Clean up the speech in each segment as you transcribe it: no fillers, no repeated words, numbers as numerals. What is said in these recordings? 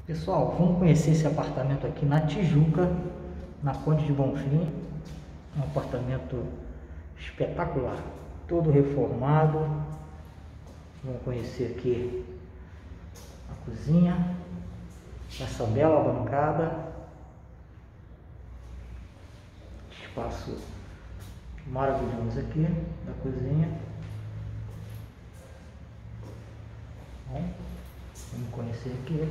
Pessoal, vamos conhecer esse apartamento aqui na Tijuca, na Conde de Bonfim. Um apartamento espetacular, todo reformado. Vamos conhecer aqui a cozinha, essa bela bancada, espaço maravilhoso aqui da cozinha. Bom, vamos conhecer aqui.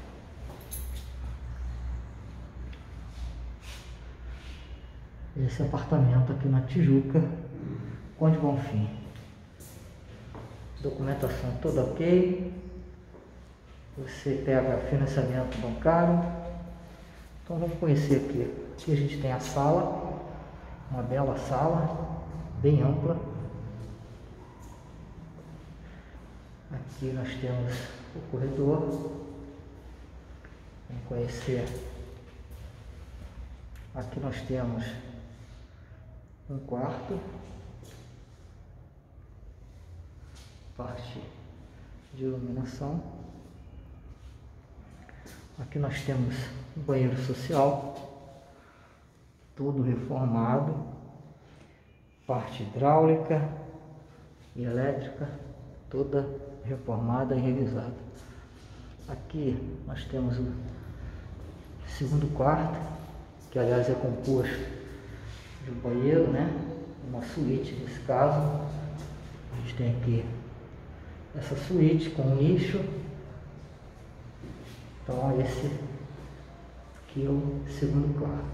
Esse apartamento aqui na Tijuca, Conde Bonfim. Documentação toda ok. Você pega financiamento bancário. Então vamos conhecer aqui. Aqui a gente tem a sala, uma bela sala, bem ampla. Aqui nós temos o corredor. Vamos conhecer. Aqui nós temos um quarto, parte de iluminação. Aqui nós temos um banheiro social, todo reformado, parte hidráulica e elétrica, toda reformada e revisada. Aqui nós temos o segundo quarto, que aliás é composto de um banheiro, né? Uma suíte nesse caso. A gente tem aqui essa suíte com um nicho. Então esse aqui é o segundo quarto.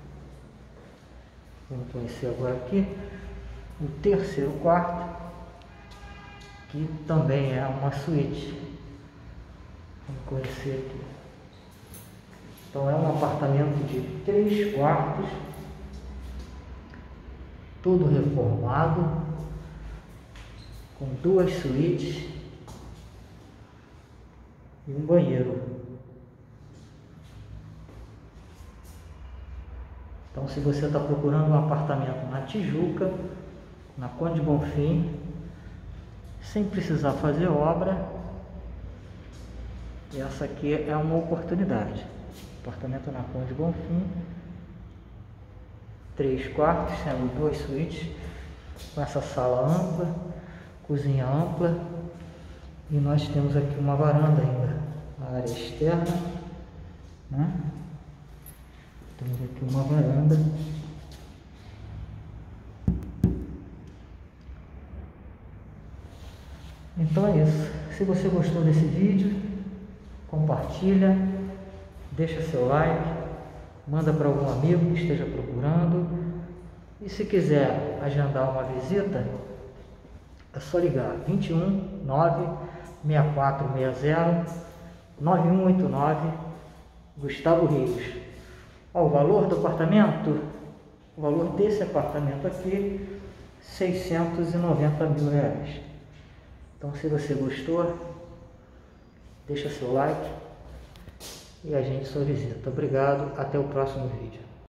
Vamos conhecer agora aqui o terceiro quarto, que também é uma suíte. Vamos conhecer aqui. Então é um apartamento de 3 quartos, todo reformado, com 2 suítes e um banheiro. Então, se você está procurando um apartamento na Tijuca, na Conde Bonfim, sem precisar fazer obra, essa aqui é uma oportunidade. Apartamento na Conde Bonfim, 3 quartos, sendo 2 suítes, com essa sala ampla, cozinha ampla, e nós temos aqui uma varanda ainda, a área externa, né? Temos aqui uma varanda. Então é isso. Se você gostou desse vídeo, compartilha, deixa seu like, manda para algum amigo que esteja procurando. E se quiser agendar uma visita, é só ligar 21 96460 9189, Gustavo Rios. Ó, o valor do apartamento, o valor desse apartamento aqui, R$690 mil. Então, se você gostou, deixa seu like e agende sua visita. Obrigado, até o próximo vídeo.